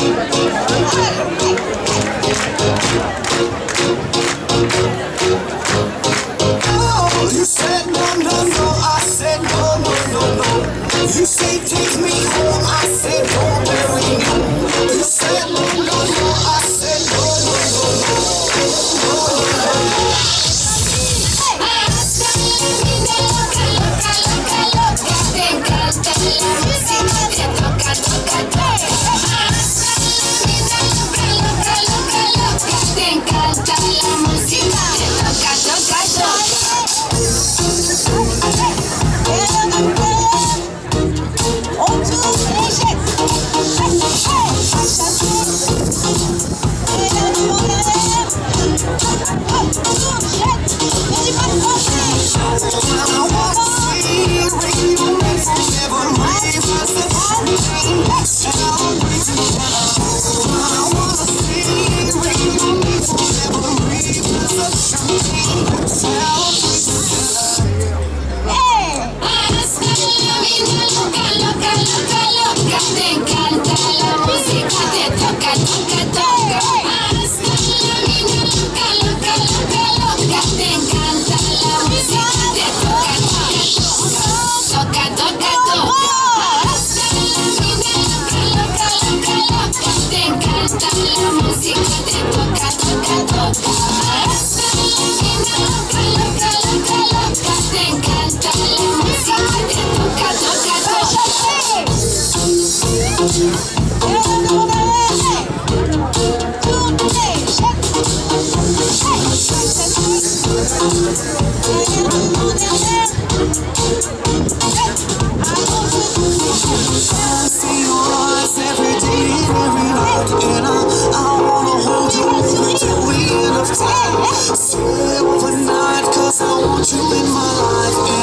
You said no, no, no, I said no, no, no, no. You say take me home, I said no, bury me. You said no, no, no, I said no, no, no, no. Hasta la vida loca, loca, loca, loca. Te encanta la música, te toca, toca, toca. Hasta la vida loca, loca, loca, loca. Te encanta la música, te toca, toca, toca. Stay overnight, 'cause I want you in my life.